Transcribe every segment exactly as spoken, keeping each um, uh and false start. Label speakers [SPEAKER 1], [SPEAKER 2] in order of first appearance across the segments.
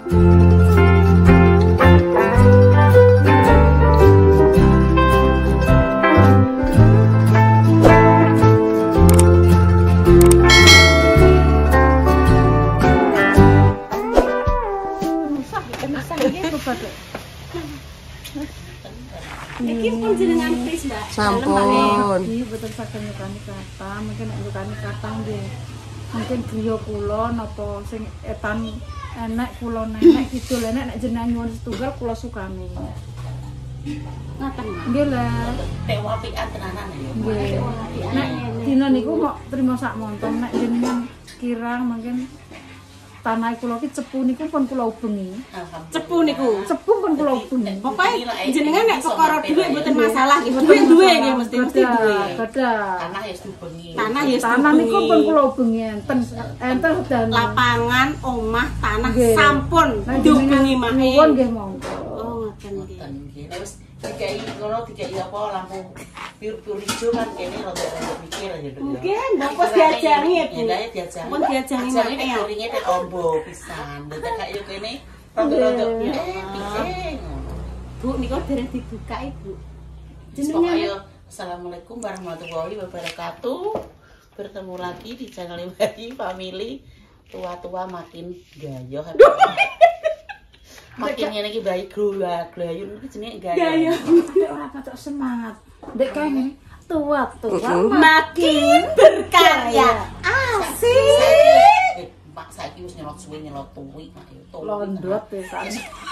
[SPEAKER 1] Iki pun jenengan pris, Mbak.
[SPEAKER 2] Sampun.
[SPEAKER 3] Iki boten saged nyukani kata, mungkin nek nyukani kata nggih. Mungkin griya kula napa sing etan enek kula nenek kidul enek nek jenengan nyuwun setunggal kula sukani.
[SPEAKER 1] Ngaten, Mbak.
[SPEAKER 3] Nggih lah.
[SPEAKER 4] Nek wapikan tenanan ya.
[SPEAKER 3] Nggih. Nek dina niku mok trima sak monton nek jenengan kirang mungkin tanah kula ki cepu niku pun kula ubengi.
[SPEAKER 1] Cepu niku.
[SPEAKER 3] Cepu pun kula ubengi.
[SPEAKER 1] Pokoke jenengan nek perkara dhuwit mboten masalah nggih. Dhuwit duwe nggih mesti mesti duwe.
[SPEAKER 3] Gadah.
[SPEAKER 4] Tanah ya diubengi.
[SPEAKER 1] Tanah ya
[SPEAKER 3] Tanah niku pun kula ubengi enten enten dan
[SPEAKER 1] lapangan, omah, tanah
[SPEAKER 3] Nggih.
[SPEAKER 1] sampun
[SPEAKER 3] Nek
[SPEAKER 1] diubengi
[SPEAKER 3] jenengan
[SPEAKER 1] mae.
[SPEAKER 3] nyuwun nggih monggo.
[SPEAKER 1] Oh, ngoten nggih.
[SPEAKER 4] Ngoten nggih. Nek wis dikai ngono dikai apa lampu biru-biru ijo kan kene rada-rada mikir aja dulu.
[SPEAKER 1] Mungkin bapak diajangi ya, Bu.
[SPEAKER 4] Ya diajangi.
[SPEAKER 1] Pun diajangi
[SPEAKER 4] Ajangi
[SPEAKER 1] mae ya.
[SPEAKER 4] kuringnya nek ombo pisan. Dadi kaya kene rada-rada eh piye ngono.
[SPEAKER 1] Bu niku dereng dibuka, Ibu.
[SPEAKER 4] Jenengan
[SPEAKER 1] Jenengan
[SPEAKER 4] Assalamualaikum warahmatullahi wabarakatuh. Bertemu lagi di channel Bayi Family. Tua-tua makin gayo. Makin ngene iki bayi glayun iki jenenge gayo.
[SPEAKER 1] gaya
[SPEAKER 3] Dek ora patok semangat. Dek kene tua-tua
[SPEAKER 1] makin berkarya. Asik.
[SPEAKER 4] Eh, Mak saiki wis nyelot suwe nyelot tuwi mak yo.
[SPEAKER 3] londot pisan.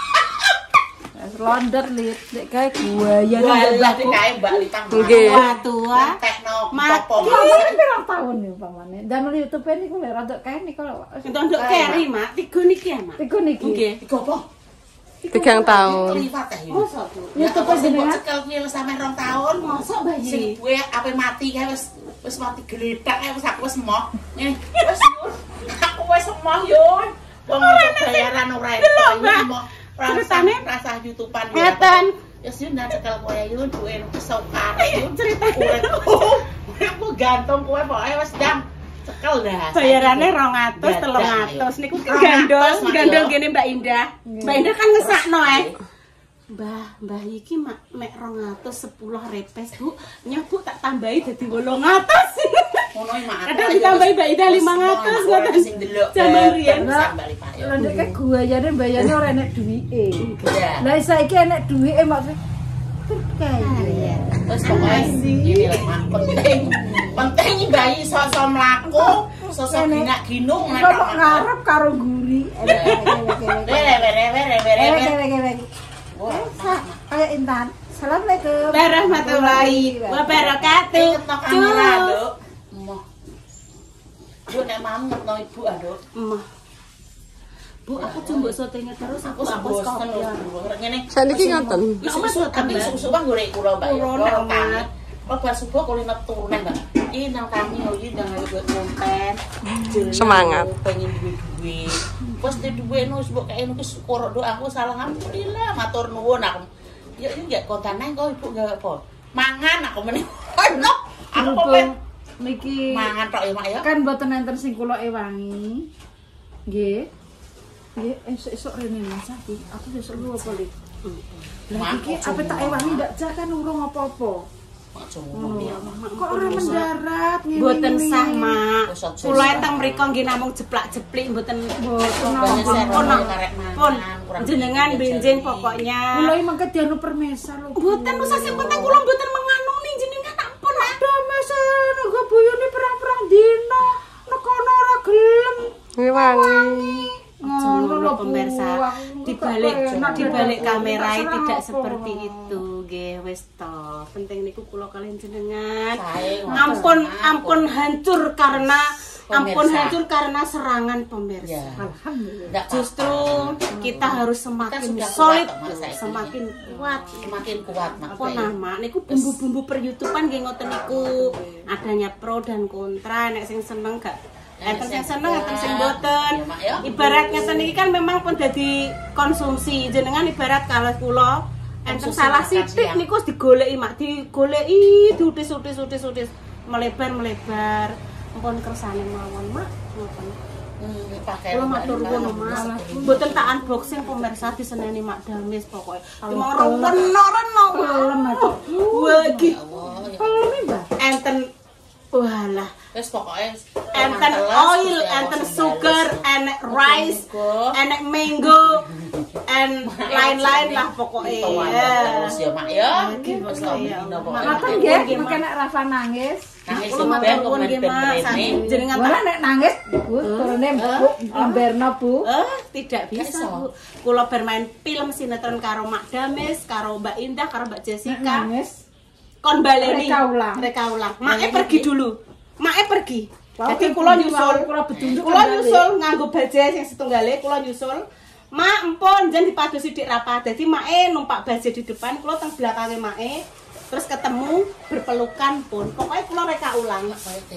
[SPEAKER 3] Wes londot lit. Dek kae buaya
[SPEAKER 4] Walah kae Mbak Litang.
[SPEAKER 2] Nggih.
[SPEAKER 1] Tua-tua
[SPEAKER 4] tekno
[SPEAKER 1] makin-
[SPEAKER 4] topo.
[SPEAKER 3] Iki pirang tahun nih umpamane. Damel YouTube niku lek rada kae niku lho.
[SPEAKER 1] Untuk keri, Mak. Tiga niki ya, Mak.
[SPEAKER 3] Tiga niki.
[SPEAKER 1] Nggih.
[SPEAKER 4] Iku apa?
[SPEAKER 2] Tigang tahun.
[SPEAKER 4] Liwat ya.
[SPEAKER 1] Mosok, Bu.
[SPEAKER 3] YouTube
[SPEAKER 4] sing
[SPEAKER 3] jenengan.
[SPEAKER 4] cekel kuwi wis sampe rong tahun.
[SPEAKER 1] Mosok
[SPEAKER 4] Sing
[SPEAKER 1] bayi.
[SPEAKER 4] kuwe ape mati kae wis wis mati geledak kae wis aku wis emoh. Ngene. Wis yun. Aku wis emoh yun. Wong ora bayaran ora emoh.
[SPEAKER 1] Ceritane
[SPEAKER 4] rasa YouTubean ya.
[SPEAKER 1] Ngeten.
[SPEAKER 4] Ya sih ndak cekel kowe yun duwe kesokare yun.
[SPEAKER 1] Cerita
[SPEAKER 4] Aku gantung kowe pokoke wis ndang cekel dah.
[SPEAKER 1] bayarannya rong atus, telung atus. Niku gandol, gandol gini Mbak Indah. Mbak Indah kan ngesakno eh. Mbah, mbah iki mak mek rong atus sepuluh repes, Bu. Nya Bu tak tambahi dadi wolong atus.
[SPEAKER 4] Ngono iki mak.
[SPEAKER 1] Kadang ditambahi Mbak Indah lima ratus ngoten.
[SPEAKER 4] Sing delok.
[SPEAKER 1] Jaman riyen.
[SPEAKER 4] Sambal payo.
[SPEAKER 3] Lah nek kae guayane mbayane ora enek duwike.
[SPEAKER 4] Iya.
[SPEAKER 3] Lah saiki enek duwike maksud terkaya.
[SPEAKER 4] Terus pokoknya ini lah Mak, penting penting bayi sosok mlaku sosok ginak ginung
[SPEAKER 3] Kok kok ngarep karo guri.
[SPEAKER 4] were were were were were
[SPEAKER 3] Kayak Intan. Assalamualaikum.
[SPEAKER 1] Warahmatullahi wabarakatuh.
[SPEAKER 4] ngetno kamera Duk emoh Bu nek mam ngetno ibu aduk
[SPEAKER 1] Emah. Bu, aku coba syutingnya terus aku
[SPEAKER 4] aku
[SPEAKER 1] aku
[SPEAKER 4] bosen lho
[SPEAKER 1] stop.
[SPEAKER 4] ngene
[SPEAKER 2] Saniki ngoten.
[SPEAKER 4] susu tapi susu kan golek kula Mbak ya
[SPEAKER 1] Kurone,
[SPEAKER 4] kula
[SPEAKER 1] Mak.
[SPEAKER 4] kan kok bar subuh kulino turunan Mbak iki nang kami yo iki nang buat konten
[SPEAKER 2] Semangat.
[SPEAKER 4] pengen duwe-duwe pas di duwe no wis mbok kae wis korok do aku salah alhamdulillah matur nuwun aku ya iki gak konten nang kok ibu gak apa mangan aku meneh ono aku pengen
[SPEAKER 3] Niki
[SPEAKER 4] mangan tok ya Mak ya
[SPEAKER 3] kan mboten enten sing kula ewangi. Nggih. Nggih, esuk-esuk rene Mas iki. Aku besok lu apa lik? Lah iki apa tak ewangi ndak jah kan urung apa-apa.
[SPEAKER 4] aja ngono ya
[SPEAKER 3] Kok ora mendarat ngene.
[SPEAKER 1] Mboten sah, Mak.
[SPEAKER 4] Wis aja
[SPEAKER 1] Kula
[SPEAKER 4] sah.
[SPEAKER 1] teng mriko nggih namung jeplak-jeplik mboten
[SPEAKER 3] Mboten
[SPEAKER 4] Banyak
[SPEAKER 3] napa.
[SPEAKER 4] saya
[SPEAKER 1] pun
[SPEAKER 4] karek
[SPEAKER 1] pun
[SPEAKER 4] mangan kurang
[SPEAKER 1] jenengan
[SPEAKER 4] gini,
[SPEAKER 1] benjing
[SPEAKER 4] jadi.
[SPEAKER 1] pokoknya.
[SPEAKER 3] Kula iki mangke dianu permesa lho.
[SPEAKER 1] Mboten usah sing penting kula mboten menganoni jenengan ampun, Mak.
[SPEAKER 3] Permesa nggo buyune perang-perang dina. Nekono ora gelem.
[SPEAKER 2] Ngewangi.
[SPEAKER 3] Ngono lho
[SPEAKER 1] pemirsa.
[SPEAKER 3] Bu.
[SPEAKER 1] Dibalik
[SPEAKER 3] Enak,
[SPEAKER 1] dibalik
[SPEAKER 3] enak.
[SPEAKER 1] kamera
[SPEAKER 3] Terserah
[SPEAKER 1] tidak
[SPEAKER 3] apa.
[SPEAKER 1] seperti itu, nggih wis to. Penting niku kula kalian jenengan.
[SPEAKER 4] Sae,
[SPEAKER 1] Ampun
[SPEAKER 4] ngoten.
[SPEAKER 1] ampun hancur karena ampun
[SPEAKER 4] Pemirsa.
[SPEAKER 1] hancur karena serangan pemirsa.
[SPEAKER 4] Ya.
[SPEAKER 3] Alhamdulillah.
[SPEAKER 4] Nggak
[SPEAKER 1] Justru
[SPEAKER 4] apa-apa.
[SPEAKER 1] kita harus semakin
[SPEAKER 4] sudah
[SPEAKER 1] solid,
[SPEAKER 4] kuat, Mas, saya
[SPEAKER 1] semakin kuat.
[SPEAKER 4] semakin kuat Mak.
[SPEAKER 1] Apa nama? Niku bumbu-bumbu per-YouTubean nggih ngoten niku. Adanya pro dan kontra, nek sing seneng gak enten sing seneng, enten sing boten.
[SPEAKER 4] Ya, Mak, ya.
[SPEAKER 1] Ibarat ngeten iki kan memang pun dadi konsumsi. Jenengan ibarat kalau kula enten
[SPEAKER 4] Konsumsi
[SPEAKER 1] salah
[SPEAKER 4] makan
[SPEAKER 1] sithik
[SPEAKER 4] siang.
[SPEAKER 1] niku wis digoleki, Mak. Digoleki, diutis-utis-utis-utis melebar-melebar. Ampun kersane mawon, Mak. Ngoten.
[SPEAKER 4] pakai.
[SPEAKER 1] Kula matur nuwun Mas. Mboten tak unboxing pemirsa diseneni Mak Damis pokoke. Cuma reno-reno.
[SPEAKER 3] Kelem aku.
[SPEAKER 1] Wah iki.
[SPEAKER 3] Kelem Mbak.
[SPEAKER 1] Enten walah.
[SPEAKER 4] Wis pokoke
[SPEAKER 1] Enten oil, enten sugar, enek rice, enek mango, and lain-lain lah pokoknya.
[SPEAKER 4] Terus ya Mak ya.
[SPEAKER 1] Wis
[SPEAKER 3] Maten nggih, mengke nek Rafa nangis.
[SPEAKER 4] Nangis
[SPEAKER 1] Kula matur nuwun nggih Mas. Jenengan
[SPEAKER 3] Wah nek nangis, Bu, turune Bu, amberno Bu.
[SPEAKER 1] Eh, tidak bisa, Bu. Kula bermain film sinetron karo Mak Damis, karo Mbak Indah, karo Mbak Jessica.
[SPEAKER 3] Nangis.
[SPEAKER 1] Kon baleni.
[SPEAKER 3] Reka ulang.
[SPEAKER 1] Reka ulang. Make pergi dulu. Make pergi.
[SPEAKER 3] Wah,
[SPEAKER 1] Jadi kula nyusul,
[SPEAKER 3] kula bedunduk
[SPEAKER 1] kula nyusul nganggo bajai sing setunggale, kula nyusul. Mak empun jan dipadosi dik rapat. Dadi make numpak bajai di depan, kula teng belakange make. Terus ketemu berpelukan pun. Pokoknya kula reka ulang.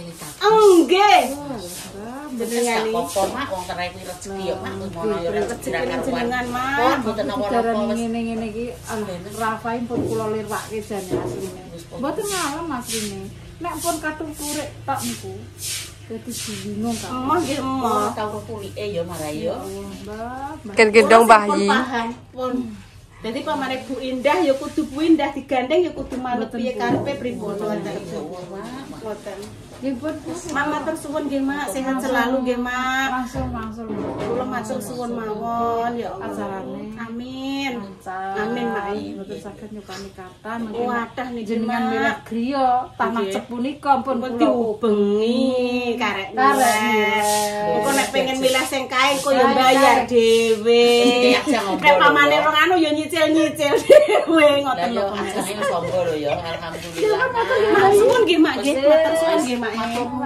[SPEAKER 1] Nggih. Jenengan iki
[SPEAKER 4] apa Mak wong terai kuwi rezeki ya Mak ngono ya rezeki
[SPEAKER 1] jenengan Mak.
[SPEAKER 4] Oh, mboten napa-napa wis
[SPEAKER 3] ngene-ngene iki Rafa pun kula lirwake jane asline. Mboten ngalem asline. Nek pun katung turik tak niku. Dadi bingung kan.
[SPEAKER 1] Emah nggih emah.
[SPEAKER 4] tau kulike ya marah ya.
[SPEAKER 3] Mbak,
[SPEAKER 2] Ken gendong
[SPEAKER 1] Kula
[SPEAKER 2] bayi.
[SPEAKER 1] sampun paham pun. Jadi pamane Bu Indah ya kudu Bu Indah digandeng ya kudu manut piye karepe pripun wonten. Wonten.
[SPEAKER 3] nggih pun
[SPEAKER 1] Mak matur suwun nggih Mak, sehat selalu nggih Mak.
[SPEAKER 3] langsung langsung.
[SPEAKER 1] Kula matur suwun mawon ya Allah.
[SPEAKER 3] Acarane.
[SPEAKER 1] Amin.
[SPEAKER 3] Amin
[SPEAKER 1] Mak.
[SPEAKER 3] mboten saged nyukani kata
[SPEAKER 1] Wadah niki
[SPEAKER 3] jenengan
[SPEAKER 1] Mak.
[SPEAKER 3] milih griya tanah
[SPEAKER 1] Nggih.
[SPEAKER 3] cepunika pun
[SPEAKER 1] Pun
[SPEAKER 3] kula
[SPEAKER 1] diubengi karek
[SPEAKER 3] Karek
[SPEAKER 1] milih.
[SPEAKER 3] milih.
[SPEAKER 1] Engko nek pengen milih sing kae engko ya bayar dhewe.
[SPEAKER 4] Aja ngomong
[SPEAKER 1] Nek
[SPEAKER 4] lho,
[SPEAKER 1] pamane
[SPEAKER 4] ya.
[SPEAKER 1] rong anu ya nyicil-nyicil dhewe
[SPEAKER 4] Lah
[SPEAKER 1] ngoten
[SPEAKER 4] yo
[SPEAKER 1] lho.
[SPEAKER 4] ajane wis monggo lho ya alhamdulillah.
[SPEAKER 1] Matur suwun nggih Mak nggih, matur suwun nggih Mak.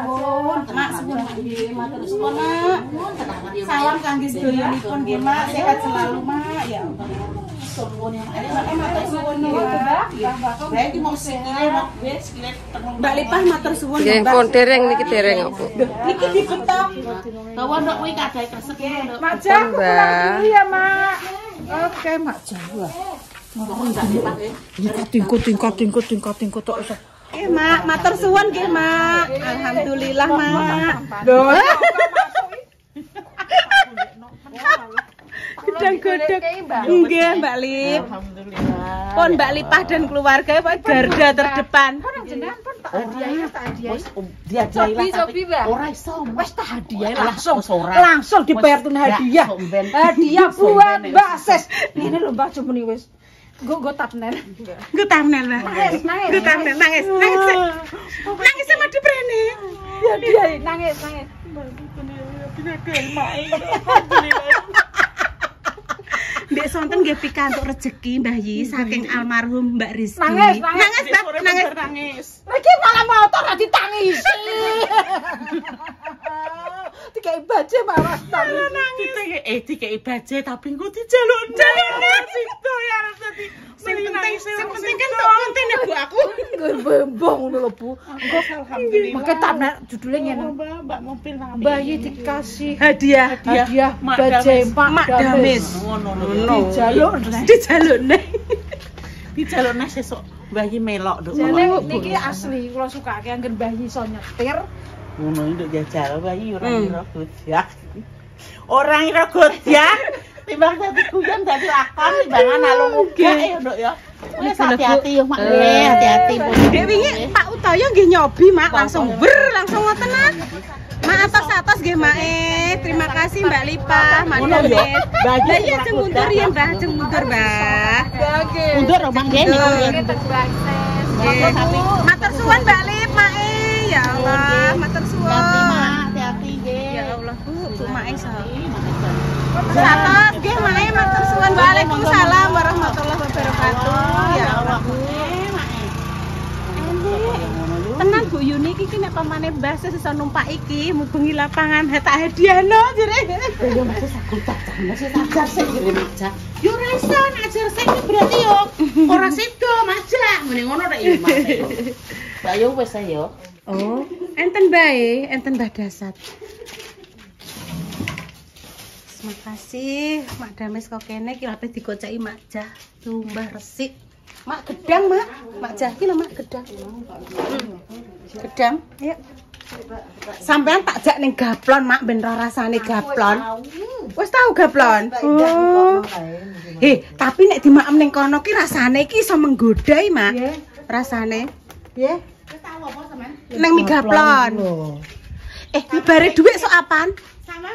[SPEAKER 1] Mak suwun Mak nggih, matur suwun Mak. Salam kangge sedoyonipun nggih Mak, sehat selalu Mak ya Allah.
[SPEAKER 4] Suwun yang ada
[SPEAKER 1] Mak matur suwun ya.
[SPEAKER 4] Baik mau sikile mau wis sikile tenung.
[SPEAKER 1] Mbak Lipah matur suwun
[SPEAKER 2] Nggih,
[SPEAKER 1] Mbak.
[SPEAKER 2] pun dereng niki dereng Bu.
[SPEAKER 1] Niki dibetok.
[SPEAKER 4] Kawan ndok kuwi kadai kresek ndok.
[SPEAKER 3] Mak Jah, aku
[SPEAKER 2] Mbak.
[SPEAKER 3] pulang dulu ya, Mak. Oke, Mak Jah. Wah. Tingkut, tingkut, tingkut, tingkut, tingkut tok iso.
[SPEAKER 1] Nggih Mak, matur suwun nggih Mak. Alhamdulillah Mak.
[SPEAKER 3] Loh,
[SPEAKER 1] Gedang godhog. Nggih Mbak Lip.
[SPEAKER 4] Alhamdulillah.
[SPEAKER 1] Pun Mbak Lipah dan keluarga Pak garda terdepan.
[SPEAKER 3] jenengan pun tak hadiah, tak hadiah.
[SPEAKER 4] Dia
[SPEAKER 3] Sobi, sobi, Mbak.
[SPEAKER 4] ora iso.
[SPEAKER 3] Wes tak hadiah
[SPEAKER 4] Alah,
[SPEAKER 3] langsung.
[SPEAKER 4] wes ora.
[SPEAKER 3] Langsung dibayar tun hadiah.
[SPEAKER 4] somben.
[SPEAKER 3] Hadiah buat
[SPEAKER 4] Somben,
[SPEAKER 3] Mbak Ses. Ini lho Mbak cuma nih wes. Gue gue thumbnail.
[SPEAKER 1] Gue thumbnail Mbak.
[SPEAKER 3] Nangis, nangis.
[SPEAKER 1] Gue thumbnail nangis. Nangis. Nangis sama di brene.
[SPEAKER 3] Dia dia nangis, nangis.
[SPEAKER 1] Mbak sonten nggih pikantuk rezeki Mbah Yi saking almarhum Mbak Rizky.
[SPEAKER 3] Nangis, nangis.
[SPEAKER 1] Nangis Mbak, nangis.
[SPEAKER 4] Nangis.
[SPEAKER 3] Lagi malah motor ra ditangisi. Dikai baje malah tangis.
[SPEAKER 4] Nangis. Eh dikei baje tapi engko dijaluk-jaluk situ ya harus dadi.
[SPEAKER 1] Sing penting, sing penting kan tok kontene Bu aku.
[SPEAKER 3] Gue bembong ngono lho Bu.
[SPEAKER 4] Alhamdulillah.
[SPEAKER 3] Maka thumbnail judulnya ngene.
[SPEAKER 4] Mbak, Mbak mobil nang.
[SPEAKER 3] Bayi dikasih
[SPEAKER 1] Hadiah.
[SPEAKER 3] hadiah
[SPEAKER 4] Mak
[SPEAKER 3] baje
[SPEAKER 4] Damis.
[SPEAKER 3] Mak
[SPEAKER 1] Mak
[SPEAKER 3] Damis.
[SPEAKER 1] Damis.
[SPEAKER 4] Ngono lho.
[SPEAKER 3] Dijaluk nih.
[SPEAKER 1] Dijaluk nih.
[SPEAKER 4] Dijaluk nang sesuk bayi melok nduk.
[SPEAKER 3] Jane niki asli kula sukake anggen bayi iso nyetir.
[SPEAKER 4] Ngono nduk jajal bayi ora
[SPEAKER 1] Hmm.
[SPEAKER 4] ngira gojak. Ora ngira gojak. Timbang dadi guyon dadi lakon timbangan alung uga ya nduk ya. Wis hati-hati ya Mak. Eh, hati-hati Bu.
[SPEAKER 1] Dek wingi Pak Utoyo nggih nyobi Mak langsung ber langsung ngotenan. Mak atas-atas nggih Mak. Eh, terima kasih Mbak Lipah, Mak
[SPEAKER 4] Ngono ya.
[SPEAKER 1] Damis.
[SPEAKER 4] Bayi
[SPEAKER 1] Lah iya
[SPEAKER 4] ora
[SPEAKER 1] jeng mundur ya Mbah, jeng mundur Mbah.
[SPEAKER 4] mundur Bang Gen.
[SPEAKER 1] Nggih. Matur suwun Mbak Lip, Mak. Ya Allah, matur suwun.
[SPEAKER 4] Hati-hati nggih.
[SPEAKER 1] Ya Allah, Bu, Bu Mak iso. Satos nggih Mak, matur suwun. Waalaikumsalam warahmatullahi wabarakatuh. Ya Allah. Tenang Bu Yuni iki nek pamane Mbah Ses iso numpak iki mubengi lapangan tak hadiahno jere.
[SPEAKER 4] Ya masih sakul tak masih ajar sik kirim aja. Yo ora iso ajar sik berarti yo ora sido majak mending ngono rek yo Mas. Mbak yo wis ae yo.
[SPEAKER 1] Oh, enten bae, enten Mbah Dasat. Terima kasih Mak Damis kok kene iki lape digoceki Mak Jah. Tuh Mbah Resik. Mak gedang, Mak. Mak Jah ki lho Mak gedang. Hmm. Gedang, ayo. Sampean tak jak ning gaplon, Mak, ben ora rasane gaplon. Wis tau gaplon? Oh. Heh, tapi nek dimaem ning kono ki rasane ki iso menggoda, Mak. Nggih. Rasane. Nggih. Wis tau apa sampean? Ning mie gaplon. Eh, dibare dhuwit sok apaan? Sampean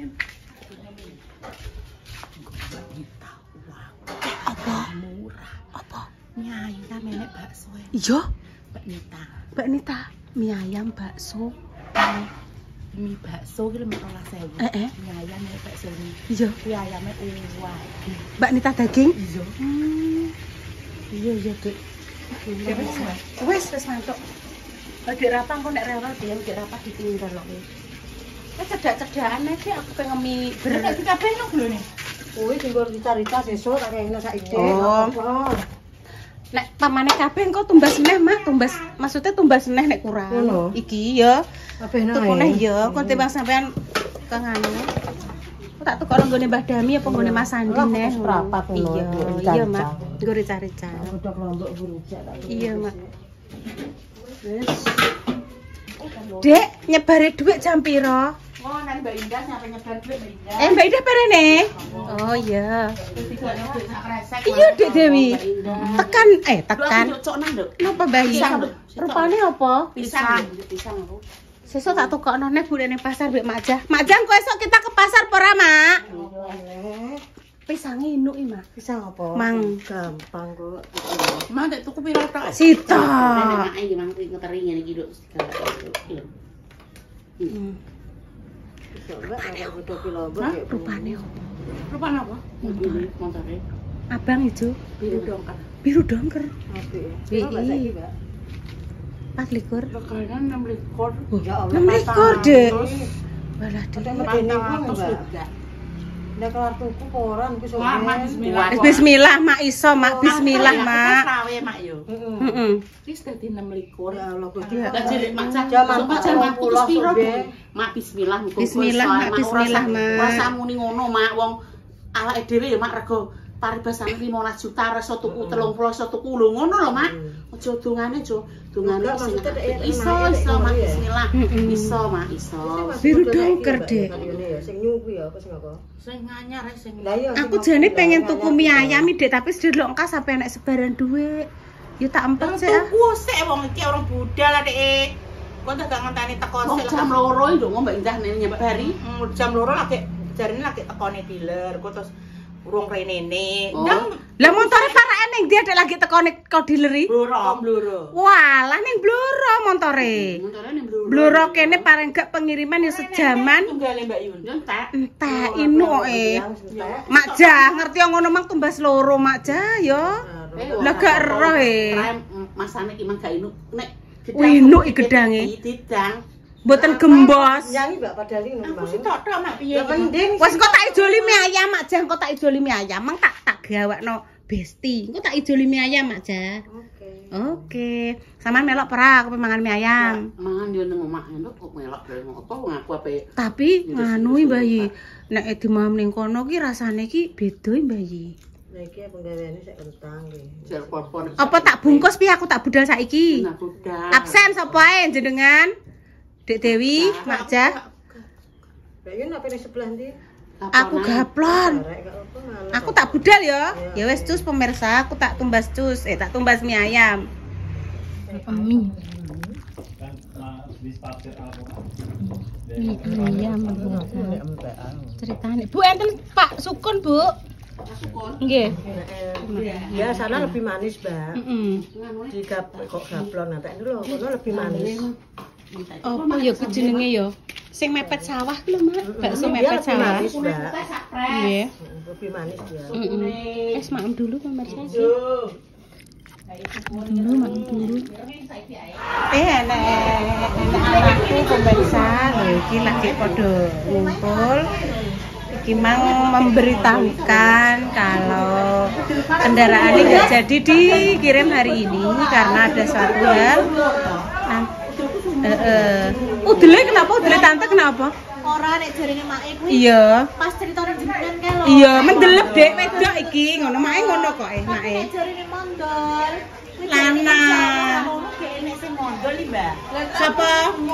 [SPEAKER 1] apa? Murah. Apa? Mie ayam enek bakso. Iya, Mbak Nita. Mbak Nita, mie ayam bakso. Mie bakso ki lima belas ribu. Heeh. Mie ayam enek bakso ini. Iya. Mie ayame uwah. Mbak Nita daging? Iya. Hmm. Iya, iya, Dik. Wes, wes mantuk. Dik Rapa kok nek rewel dia Dik Rapa ditinggal lho. Wes cedak-cedakane ki aku pengen mie ber. Nek dikabeh lho glone. Kuwi tinggal dicarita sesuk tak kene saiki. Oh. Nek pamane kabeh engko tumbas neh, Mak, tumbas. Maksudnya tumbas neh nek kurang. Ngono. Iki ya. Kabeh neh. Tuku neh ya, kok timbang sampean kang anu. Kok tak tukok nggone Mbah Dami apa nggone Mas Andi neh. Rapat ngono. Iya, iya, Mak. Nggo rica-rica. Udah kelompok burujak tak. Iya, Mak. Wis. Dek, nyebare dhuwit jam piro? Oh, nang Mbak Indah sampe nyebar dhuwit Mbak Indah. Eh, Mbak Indah perene? Oh iya. Iya, Dek Dewi. Tekan eh tekan. Napa Mbak Indah? Rupane apa? Pisang. Pisang. Sesuk tak tukokno neh Bu ning pasar mbek Mak Jah. Mak Jah kok esuk kita ke pasar apa ora, Mak? Pisang inuk iki, Mak. Pisang apa? Mang gampang kok. Mang nek tuku piro tok? Sita. Nek iki mang ngeteri ngene iki lho. Heeh. Rupane apa? Rupane apa? Montore. Abang ijo. Biru dongker. Biru dongker. Apik. Iki, Mbak. Pas likur. Regalan enam likur. Ya Allah. enam likur, Dek. Walah, Dek. Nek kelar tuku koran wis bismillah. Bismillah, Mak iso, Mak. Bismillah, Mak. Sawe, Mak yo. Heeh. Wis dadi enam likur. Ya Allah, Gusti. Lah jare Mak Cah jaman jaman putus piro, Mak bismillah muga. Bismillah, Mak bismillah, Mak. Ora samuni ngono, Mak. Wong awake dhewe ya Mak rego paribasane lima belas juta reso tuku telung puluh reso tuku lho ngono lho, Mak. Aja dongane, Jo. Dongane sing iso iso, Mak bismillah. Iso, Mak iso. Biru dongker, Dek. Sing nyuwi ya apa sing apa? Sing anyar sing. Aku jane pengen tuku mie ayam Dek, tapi sedelok engka sampe enek sebaran dhuwit. Ya tak empet sik ah. Tuku sik wong iki orang budal ah, Dek. Kok tak gak ngenteni teko sik jam loro iki lho Mbak Indah nyebari. Jam loro lagi jarine lagi tekone dealer. Kok terus urung renene. Lah montore parake ning ndi Dek lagi tekone kok dealeri? Bloro, bloro. Walah ning bloro montore. Montore ning bloro. Bloro kene paling gak pengiriman ya sejaman. Tunggale Mbak Yun. Entek. Entek inu koke. Mak Jah ngerti ngono mang tumbas loro Mak Jah ya. Lah gak ero e. Masane iki mang gak inu nek inu iki gedange. Didang. Mboten gembos. Nyanyi Mbak padahal ngono. Aku sing tok-tok Mak piye. Wes kok tak ijoli mie ayam Mak Jah, kok tak ijoli mie ayam. Mang tak tak gawakno besti. Engko tak ijoli mie ayam Mak Jah. Oke. Oke. Sampeyan melok pera aku mangan mie ayam. Mangan yo nang omah enduk kok melok apa ngaku ape. Tapi nganu Mbak Yi, nek dimam ning kono ki rasane ki beda Mbak Yi. Lah iki penggaweane sik kentang iki. Apa tak bungkus piye aku tak budal saiki? Nah, budal. Absen sapa ae jenengan? Dek Dewi, Mak Jah. Mbak Yun apa ning sebelah ndi? Aku gaplon. Aku tak budal ya. Ya wes cus pemirsa, aku tak tumbas cus, eh tak tumbas mie ayam. Mie. Mie ayam. Ceritane. Bu enten Pak Sukun, Bu. Sukun. Nggih. Ya sana lebih manis, Mbak. Heeh. Di kok gaplon nanti lho, kono lebih manis. Oh, ya ku jenenge ya. Sing mepet sawah ku lho, Mak. Bakso mepet sawah. Nggih. Lebih manis dia. Heeh. Es maem dulu pemirsa. Dulu maem dulu. Eh, enak anakku pemirsa, lho iki lagi padha ngumpul. Iki mang memberitahukan kalau kendaraan ini nggak jadi dikirim hari ini karena ada suatu hal. Heeh. Udele kenapa? Udele tante kenapa? Ora nek jarine make kuwi. Iya. Pas critane jenengan kae lho. Iya, mendelep Dek wedok iki ngono, make ngono kok eh make. Nek jarine mondol. Lanang.
[SPEAKER 4] Ini sih mondol nih, Mbak.
[SPEAKER 1] Siapa?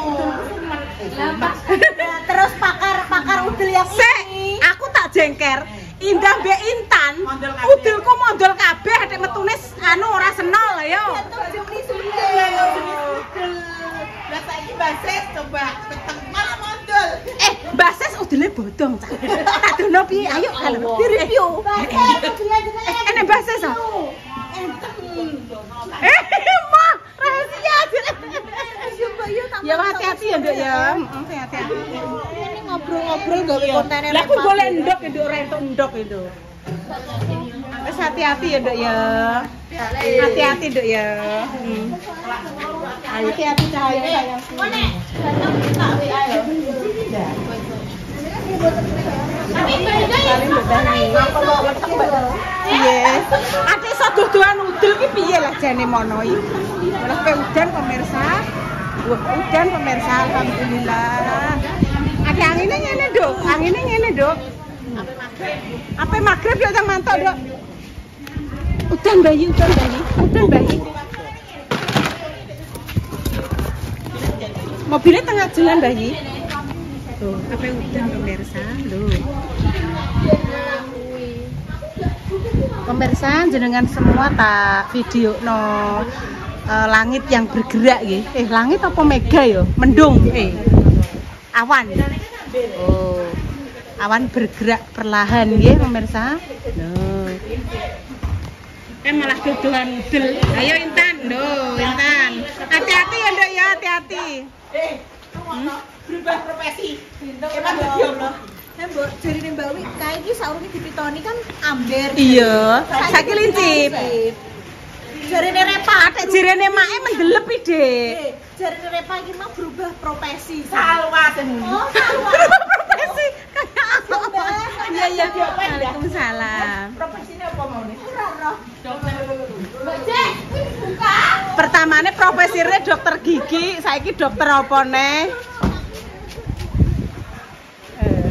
[SPEAKER 5] Terus pakar-pakar udel yang
[SPEAKER 1] Sik, aku tak jengker. Indah mbek Intan. Udilku mondol kabeh atik metune anu ora senol ya.
[SPEAKER 5] jenis udel.
[SPEAKER 4] Lah saiki basis coba peteng malah mondol.
[SPEAKER 1] Eh, Mbak Ses udile bodong. Cak. Tak dono piye? Ayo kalau di-review. Eh, nek Mbak Ses ah. Eh, mah, rahasia aja. Ya hati-hati ya, Nduk ya. Heeh, hati-hati.
[SPEAKER 5] Ini ngobrol-ngobrol gawe kontennya.
[SPEAKER 1] Lah aku golek ndok itu ora entuk ndok itu. Wes hati-hati ya, Nduk ya. Hati-hati, Nduk ya. Hmm. Hati-hati cahaya sayang.
[SPEAKER 5] Nek, datang tak W A ya. Tapi beda ya.
[SPEAKER 1] Piye? Adik sododoan udel ki piye lah jane mono iki. Malah pe udan pemirsa. Wah, udan pemirsa alhamdulillah. Ada anginnya ngene, Dok. Anginnya ngene, Dok. Apa magrib yo tang mantok, Dok. Udan bayi, udan bayi. Udan bayi. Mobilnya tengah jalan bayi. Tuh, apa udan pemirsa? Loh. Pemirsa jenengan semua tak video no uh, langit yang bergerak ya. Eh langit apa mega ya? Mendung eh awan. Oh. Awan bergerak perlahan ya pemirsa. Loh. Eh malah dodohan udel. Ayo Intan, loh Intan. Hati-hati ya Nduk ya, hati-hati.
[SPEAKER 4] Eh,
[SPEAKER 1] Hmm?
[SPEAKER 4] berubah profesi.
[SPEAKER 5] Emang
[SPEAKER 4] Emang ya Allah.
[SPEAKER 5] Nah, Mbok, jarine Mbak Wi, kae iki saurunge dipitoni kan amber.
[SPEAKER 1] Iya, saiki lincip.
[SPEAKER 5] Jarine Repa,
[SPEAKER 1] Adik jirene make mendelep ide.
[SPEAKER 5] eh, jarine Repa iki mah berubah profesi.
[SPEAKER 4] Salwas.
[SPEAKER 5] Oh, salah.
[SPEAKER 1] Profesi kayak apa? Iya iya. Waalaikumsalam.
[SPEAKER 4] Profesinya apa mau nih?
[SPEAKER 5] Ora roh.
[SPEAKER 4] Dokter.
[SPEAKER 5] Mbak Cek, wis buka.
[SPEAKER 1] Pertamane profesine dokter gigi, saiki dokter apa neh? Eh,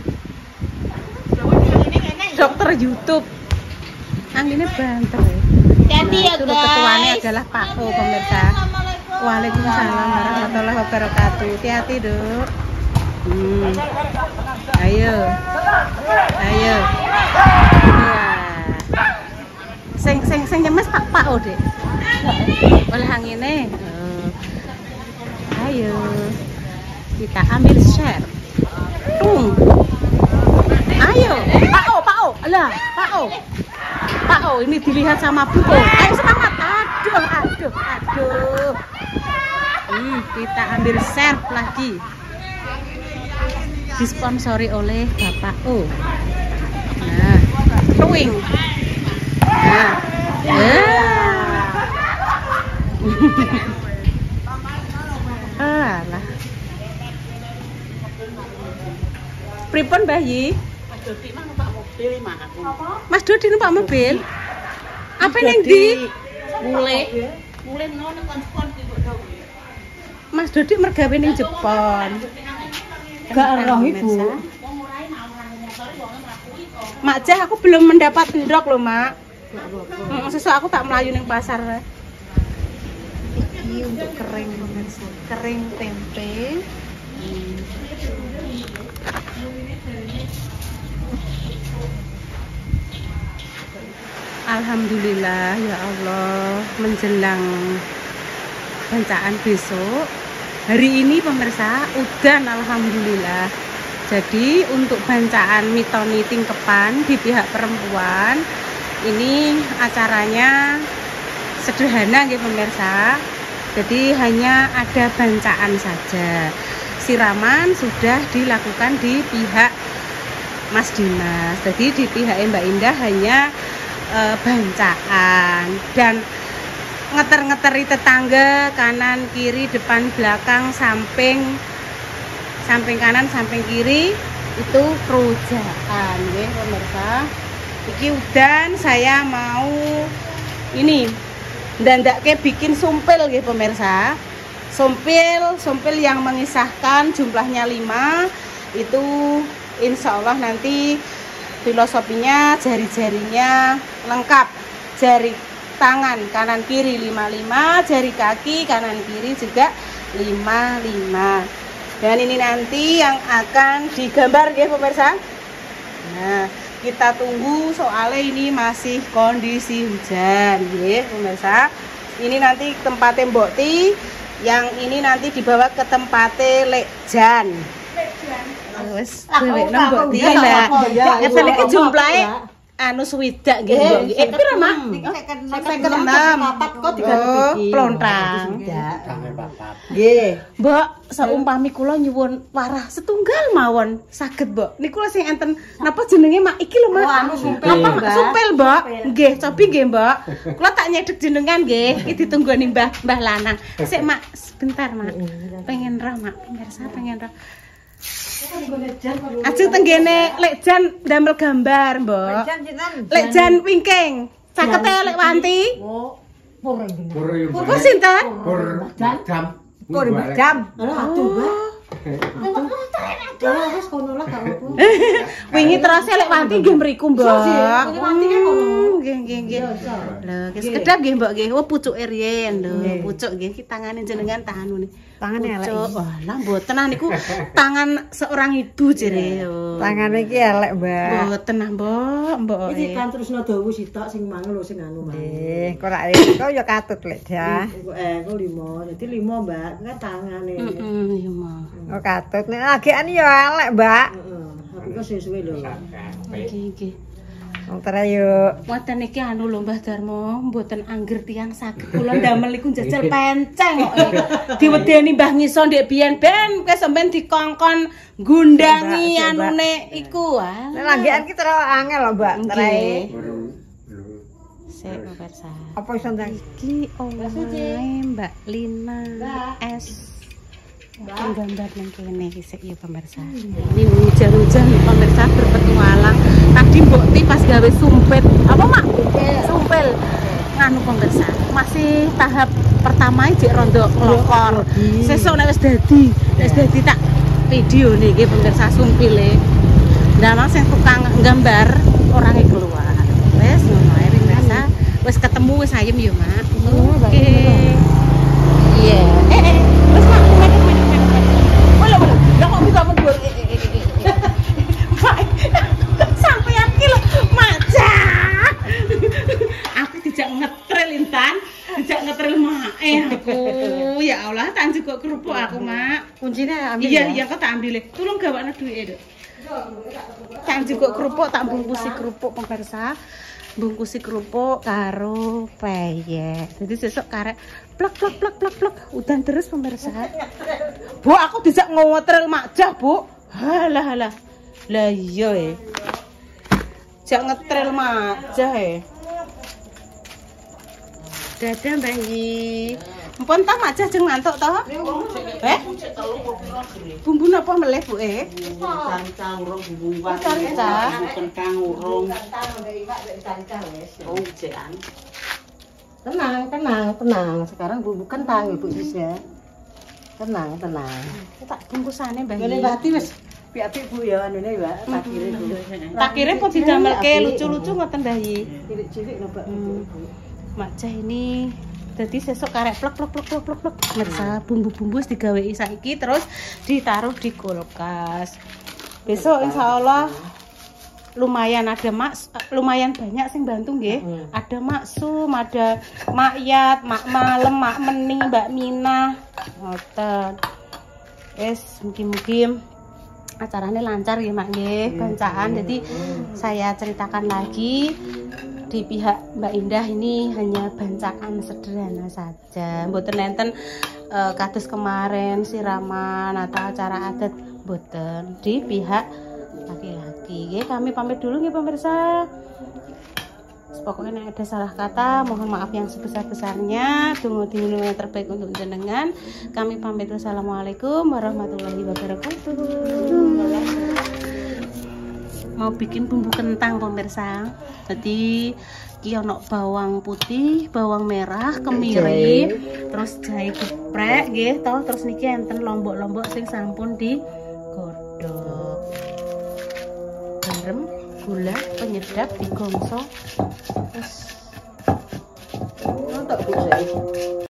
[SPEAKER 1] dokter YouTube. Anginnya banter ya.
[SPEAKER 5] Hati-hati ya,
[SPEAKER 1] Itu
[SPEAKER 5] guys.
[SPEAKER 1] ketuanya adalah Pak O pemirsa.
[SPEAKER 5] Assalamualaikum.
[SPEAKER 1] Waalaikumsalam warahmatullahi wabarakatuh. Hati-hati, Dok. Hmm. Ayo. Ayo. Ya. Sing sing sing nyemes Pak Pak O, Dek. Oleh angine. Oh. Ayo. Kita ambil share. Tung. Ayo. Pak O, Pak O. Alah, Pak O. Pak O, ini dilihat sama Bu O. Ayo semangat. Aduh, aduh, aduh. Hmm, kita ambil share lagi. Disponsori oleh Bapak O. Nah, tuing. Nah. Ah. Alah. Pripun bayi?
[SPEAKER 4] Mas Dodi mah numpak mobil mah aku.
[SPEAKER 1] Mas Dodi numpak mobil. Apa ning ndi?
[SPEAKER 4] Mulai. Mulai ngono kon-kon iki kok.
[SPEAKER 1] Mas Dodi mergawe ning Jepang.
[SPEAKER 3] Gak roh Ibu.
[SPEAKER 1] Mak Jah, aku belum mendapat endok loh, Mak. Heeh, sesuk aku tak melayu ning pasar. Iki untuk kering pemirsa. Kering tempe. Hmm. Alhamdulillah ya Allah, menjelang bancaan besok. Hari ini pemirsa udan alhamdulillah. Jadi untuk bancaan mitoni tingkepan di pihak perempuan ini acaranya sederhana ya pemirsa. Jadi hanya ada bancaan saja. Siraman sudah dilakukan di pihak Mas Dimas. Jadi di pihak Mbak Indah hanya e, bancaan dan ngeter-ngeteri tetangga kanan kiri depan belakang samping samping kanan samping kiri itu kerujaan ya pemirsa. Iki udan saya mau ini ndandake bikin sumpil ya pemirsa. Sumpil sumpil yang mengisahkan jumlahnya lima itu insya Allah nanti filosofinya jari-jarinya lengkap, jari tangan kanan kiri lima lima, jari kaki kanan kiri juga lima lima. Dan ini nanti yang akan digambar ya pemirsa. Nah, kita tunggu soalnya ini masih kondisi hujan ya pemirsa. Ini nanti tempatnya Mbok Ti, yang ini nanti dibawa ke tempatnya Lekjan. Lekjan. Wes, dhewekno Mbok Ti lah. Ngeten iki jumlahe anu swidak nggih Mbok. Eh pira Mak? seket enam. Kok
[SPEAKER 6] Oh,
[SPEAKER 1] plontang.
[SPEAKER 6] Nggih.
[SPEAKER 1] Mbok, saumpami kula nyuwun warah setunggal mawon saged Mbok. Niku sing enten napa jenenge Mak iki lho Mak.
[SPEAKER 6] anu sumpel,
[SPEAKER 1] Napa Mak?
[SPEAKER 6] Mbak.
[SPEAKER 1] Supel Mbok. Nggih, cobi nggih Mbok. Kula tak nyedhek jenengan nggih. Iki ditunggoni Mbah Mbah Lanang. Sik Mak, sebentar Mak. Pengen roh Mak, pemirsa pengen roh. Ajeng tenggene Lekjan ndamel gambar, Mbok. Lekjan wingking. Caket e Lek Wanti.
[SPEAKER 6] Oh, pur iki.
[SPEAKER 1] Pur sinten?
[SPEAKER 7] Pur jam.
[SPEAKER 6] Pur jam. Aduh, Mbak. Ya wis kono lah gak apa.
[SPEAKER 1] Wingi terus Lek Wanti nggih mriku, Mbok.
[SPEAKER 6] Lek Wanti kan kono.
[SPEAKER 1] Nggih, nggih, nggih. Lho, nggih sekedap nggih, Mbok nggih. Oh, pucuke riyen lho. Pucuk nggih, iki tangane jenengan tahan ngene.
[SPEAKER 6] Tangan elek.
[SPEAKER 1] Wah, lah mboten nah niku tangan seorang ibu jere.
[SPEAKER 6] Tangan iki elek, Mbak.
[SPEAKER 1] Mboten nah, Mbok, Mbok.
[SPEAKER 6] Iki kan terusno dawu sitok sing mang lho sing anu mang. Nggih, kok rak kok ya katut lek ya. Eh, kok lima. Dadi lima, Mbak. Kan tangane.
[SPEAKER 1] Heeh, iya, Mak.
[SPEAKER 6] Oh, katut. Nek lagian ya elek, Mbak. Heeh. Tapi kok suwe-suwe lho.
[SPEAKER 1] Nggih, nggih.
[SPEAKER 6] Wong tere yuk.
[SPEAKER 1] Wonten iki anu lho Mbah Darmo, mboten angger tiyang saged kula ndamel iku njajal penceng kok. Diwedeni Mbah Ngiso ndek biyen ben kowe sampean dikongkon nggundangi anune iku.
[SPEAKER 6] Nek lagian ki terlalu angel lho, Mbak. Tere.
[SPEAKER 1] Sik pemirsa.
[SPEAKER 6] Apa iso ndang?
[SPEAKER 1] Iki omahe Mbak Lina S. Gambar nang kene iki sik ya pemirsa. Ini hujan-hujan pemirsa berpetualang. Tadi Mbok Ti pas gawe sumpit. Apa Mak? Sumpil. Nganu pemirsa. Masih tahap pertama iki rondo nglokor. Sesuk nek wis dadi, wis dadi tak video nih nggih pemirsa sumpile. Ndamang sing tukang gambar orangnya keluar. Wes ngono ae pemirsa. Wis ketemu wis ayem ya Mak. Oke. Iya. Eh eh. Wes Mak. Lah kok bisa menjual sampean ki lho majak. Aku dijak ngetril Intan, dijak ngetril mae aku. Ya Allah, tak njukuk kerupuk aku, Mak.
[SPEAKER 6] Kuncine ambil.
[SPEAKER 1] Iya, iya kok tak ambil. Tolong gawakne duwike, Duk. Tak njukuk kerupuk, tak bungkusi kerupuk pemirsa. Bungkusi kerupuk karo peyek. Jadi sesuk karek plek plek plek plek plek udan terus pemirsa. Bu, aku dijak ngotril makjah, Bu. Halah halah. Lah iya e. Jak ngetril makjah e. Dadah Mbak Yi. Mpun ta makjah jeng ngantuk to? Eh? Bumbu napa meleh, Bu eh?
[SPEAKER 4] Cari urung bumbu wae.
[SPEAKER 1] Cari-cari.
[SPEAKER 4] Kentang urung.
[SPEAKER 6] Oh, jekan. Tenang, tenang, tenang. Sekarang bumbu kentang Ibu Sisa. Tenang, tenang.
[SPEAKER 1] Tak bungkusane Mbak
[SPEAKER 6] Ngene
[SPEAKER 1] Yi.
[SPEAKER 6] berarti wis piye-piye Bu ya anune, Mbak. Takire Bu.
[SPEAKER 1] Takire pun didamelke lucu-lucu ngoten Mbak Yi.
[SPEAKER 6] Cilik-cilik lho, Mbak.
[SPEAKER 1] Makjah ini jadi sesuk karek plek plek plek plek plek plek. Mirsa bumbu-bumbu wis digawe saiki terus ditaruh di kulkas. Besok insyaallah lumayan ada mak lumayan banyak sing bantu nggih. Ada maksum, ada makyat, mak malem, mak meni, Mbak Mina. Ngoten. Wis mugi-mugi acaranya lancar ya Mak nggih, bancaan. Jadi saya ceritakan lagi di pihak Mbak Indah ini hanya bancaan sederhana saja. Mboten enten uh, kados kemarin siraman atau acara adat mboten di pihak laki-laki. Nggih, kami pamit dulu nggih pemirsa. Pokoknya ada salah kata, mohon maaf yang sebesar-besarnya. Tunggu dulu yang terbaik untuk jenengan. Kami pamit. Wassalamualaikum warahmatullahi wabarakatuh. Mau bikin bumbu kentang pemirsa. Jadi iki ono bawang putih, bawang merah, kemiri, terus jahe geprek nggih toh, terus niki enten lombok-lombok sing sampun digodhog. Garam, gula, penyedap digongso. Terus
[SPEAKER 6] iki.